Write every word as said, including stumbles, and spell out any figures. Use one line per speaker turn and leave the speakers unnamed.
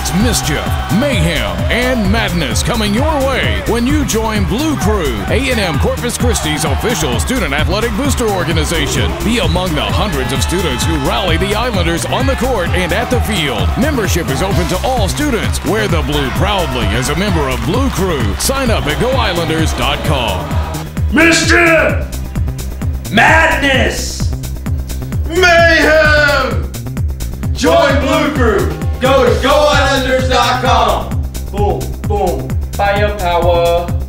It's mischief, mayhem, and madness coming your way when you join Blue Crew, A and M Corpus Christi's official student athletic booster organization. Be among the hundreds of students who rally the Islanders on the court and at the field. Membership is open to all students. Wear the blue proudly as a member of Blue Crew. Sign up at go islanders dot com.
Mischief!
Madness!
Mayhem!
Join Blue Crew! Go to go islanders dot com!
Boom, boom, firepower.